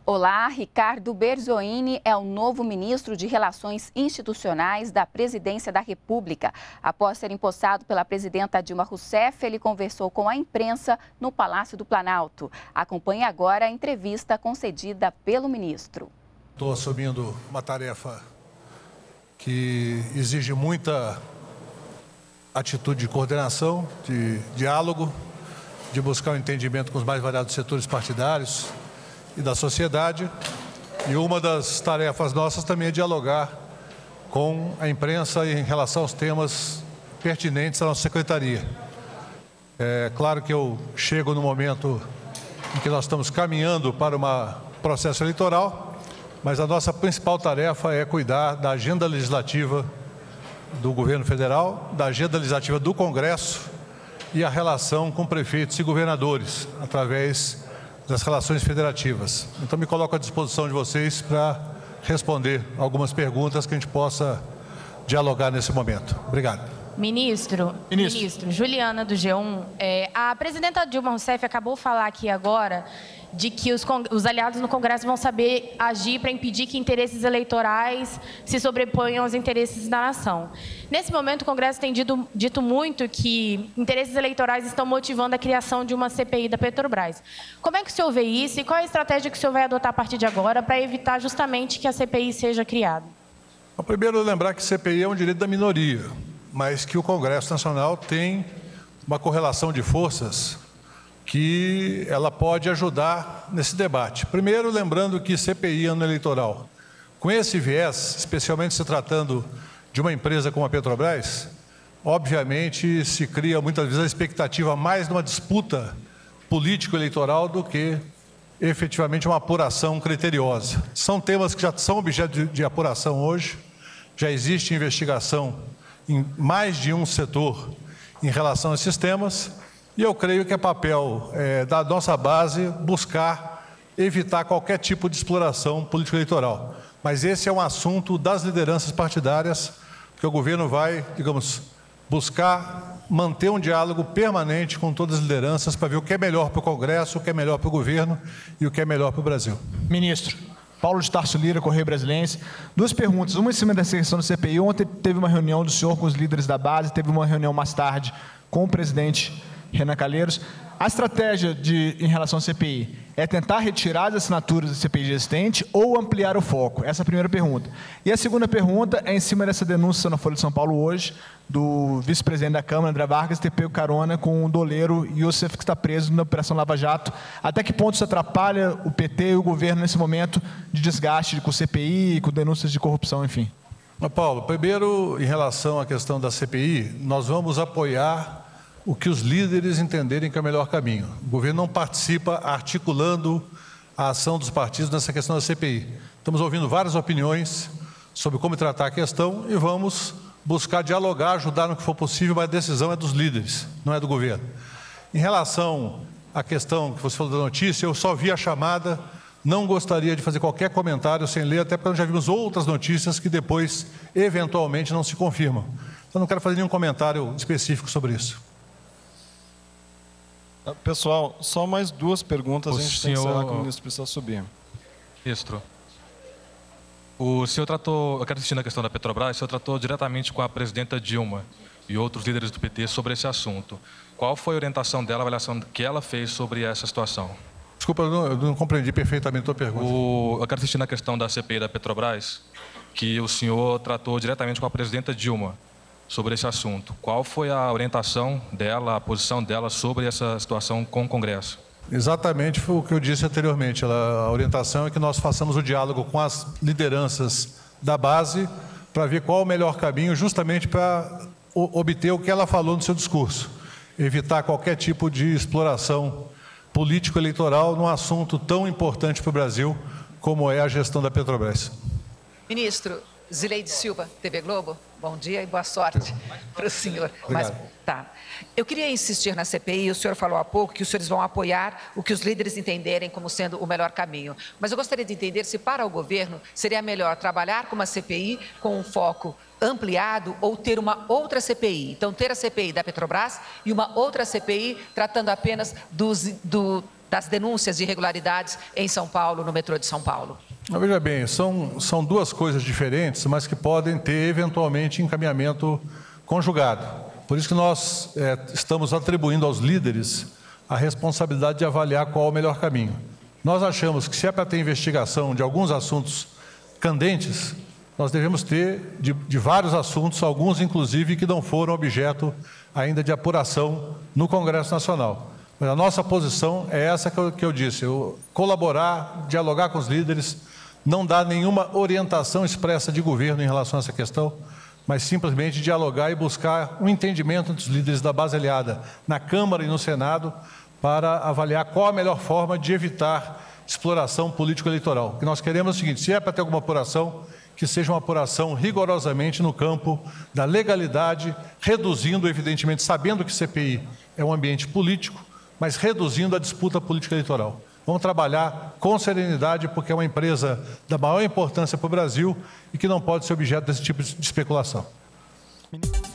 Olá, Ricardo Berzoini é o novo ministro de Relações Institucionais da Presidência da República. Após ser empossado pela presidenta Dilma Rousseff, ele conversou com a imprensa no Palácio do Planalto. Acompanhe agora a entrevista concedida pelo ministro. Estou assumindo uma tarefa que exige muita atitude de coordenação, de diálogo, de buscar um entendimento com os mais variados setores partidários e da sociedade. E uma das tarefas nossas também é dialogar com a imprensa em relação aos temas pertinentes à nossa secretaria. É claro que eu chego no momento em que nós estamos caminhando para um processo eleitoral, mas a nossa principal tarefa é cuidar da agenda legislativa do governo federal, da agenda legislativa do Congresso e a relação com prefeitos e governadores, através das relações federativas. Então, me coloco à disposição de vocês para responder algumas perguntas que a gente possa dialogar nesse momento. Obrigado. Ministro, Juliana do G1, a presidenta Dilma Rousseff acabou de falar aqui agora de que os aliados no Congresso vão saber agir para impedir que interesses eleitorais se sobreponham aos interesses da nação. Nesse momento, o Congresso tem dito muito que interesses eleitorais estão motivando a criação de uma CPI da Petrobras. Como é que o senhor vê isso e qual é a estratégia que o senhor vai adotar a partir de agora para evitar justamente que a CPI seja criada? Primeiro, lembrar que CPI é um direito da minoria, mas que o Congresso Nacional tem uma correlação de forças que ela pode ajudar nesse debate. Primeiro, lembrando que CPI ano eleitoral, com esse viés, especialmente se tratando de uma empresa como a Petrobras, obviamente se cria muitas vezes a expectativa mais de uma disputa político-eleitoral do que efetivamente uma apuração criteriosa. São temas que já são objeto de apuração hoje, já existe investigação em mais de um setor em relação a esses temas, e eu creio que é papel da nossa base buscar evitar qualquer tipo de exploração político-eleitoral. Mas esse é um assunto das lideranças partidárias, que o governo vai, digamos, buscar manter um diálogo permanente com todas as lideranças para ver o que é melhor para o Congresso, o que é melhor para o governo e o que é melhor para o Brasil. Ministro, Paulo de Tarso Lira, Correio Brasiliense. Duas perguntas, uma em cima dessa questão do CPI. Ontem teve uma reunião do senhor com os líderes da base, teve uma reunião mais tarde com o presidente Renan Calheiros. A estratégia em relação à CPI é tentar retirar as assinaturas da CPI existente ou ampliar o foco? Essa é a primeira pergunta. E a segunda pergunta é em cima dessa denúncia na Folha de São Paulo hoje, do vice-presidente da Câmara, André Vargas, ter pego carona com o doleiro Youssef, que está preso na Operação Lava Jato. Até que ponto isso atrapalha o PT e o governo nesse momento de desgaste com CPI, com denúncias de corrupção, enfim? Paulo, primeiro, em relação à questão da CPI, nós vamos apoiar o que os líderes entenderem que é o melhor caminho. O governo não participa articulando a ação dos partidos nessa questão da CPI. Estamos ouvindo várias opiniões sobre como tratar a questão e vamos buscar dialogar, ajudar no que for possível, mas a decisão é dos líderes, não é do governo. Em relação à questão que você falou da notícia, eu só vi a chamada, não gostaria de fazer qualquer comentário sem ler, até porque nós já vimos outras notícias que depois, eventualmente, não se confirmam. Então, não quero fazer nenhum comentário específico sobre isso. Pessoal, só mais duas perguntas, a gente tem que encerrar, que o ministro precisa subir. Ministro, o senhor tratou, eu quero insistir na questão da Petrobras, o senhor tratou diretamente com a presidenta Dilma e outros líderes do PT sobre esse assunto. Qual foi a orientação dela, a avaliação que ela fez sobre essa situação? Desculpa, eu não compreendi perfeitamente a tua pergunta. Eu quero insistir na questão da CPI da Petrobras, que o senhor tratou diretamente com a presidenta Dilma sobre esse assunto. Qual foi a orientação dela, a posição dela sobre essa situação com o Congresso? Exatamente foi o que eu disse anteriormente. A orientação é que nós façamos o diálogo com as lideranças da base para ver qual o melhor caminho, justamente para obter o que ela falou no seu discurso. Evitar qualquer tipo de exploração político-eleitoral num assunto tão importante para o Brasil como é a gestão da Petrobras. Ministro, Zileide Silva, TV Globo, bom dia e boa sorte para o senhor. Obrigado. Eu queria insistir na CPI, o senhor falou há pouco que os senhores vão apoiar o que os líderes entenderem como sendo o melhor caminho. Mas eu gostaria de entender se para o governo seria melhor trabalhar com uma CPI com um foco ampliado ou ter uma outra CPI. Então, ter a CPI da Petrobras e uma outra CPI tratando apenas das denúncias de irregularidades em São Paulo, no metrô de São Paulo? Veja bem, são duas coisas diferentes, mas que podem ter, eventualmente, encaminhamento conjugado. Por isso que nós estamos atribuindo aos líderes a responsabilidade de avaliar qual é o melhor caminho. Nós achamos que, se é para ter investigação de alguns assuntos candentes, nós devemos ter de vários assuntos, alguns, inclusive, que não foram objeto ainda de apuração no Congresso Nacional. Mas a nossa posição é essa que eu disse, colaborar, dialogar com os líderes, não dar nenhuma orientação expressa de governo em relação a essa questão, mas simplesmente dialogar e buscar um entendimento entre os líderes da base aliada na Câmara e no Senado para avaliar qual a melhor forma de evitar exploração político-eleitoral. O que nós queremos é o seguinte: se é para ter alguma apuração, que seja uma apuração rigorosamente no campo da legalidade, reduzindo, evidentemente, sabendo que CPI é um ambiente político, mas reduzindo a disputa política-eleitoral. Vamos trabalhar com serenidade, porque é uma empresa da maior importância para o Brasil e que não pode ser objeto desse tipo de especulação.